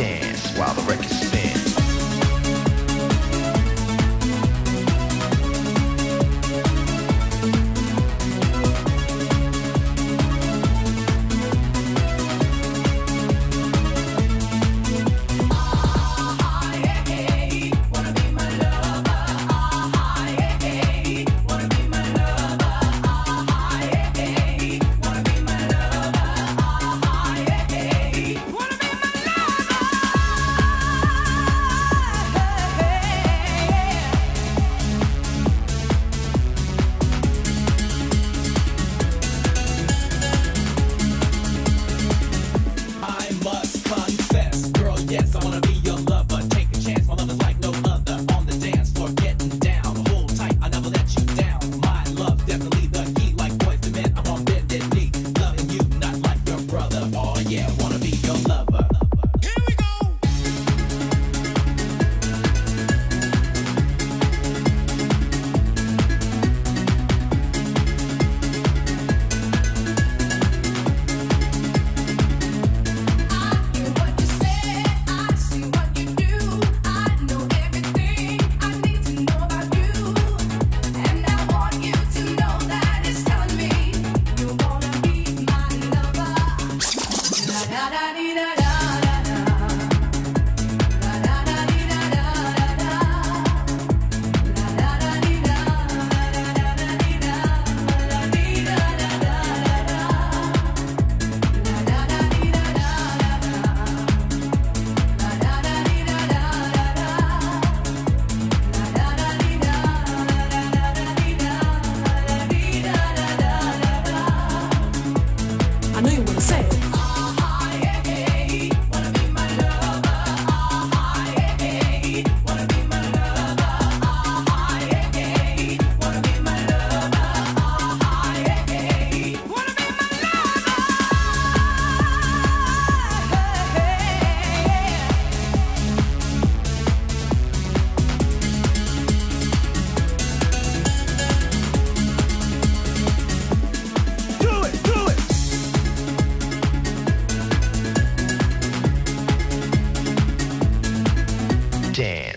Dance while the record spins. Yes, I wanna be your lover. Take a chance, my love is like no other. On the dance floor, getting down. Hold tight, I never let you down. My love, definitely the key. Like boys to men, I'm on bended knee. Loving you, not like your brother. Oh yeah, wanna be your lover. Here we go. I know you wanna say it. Dance.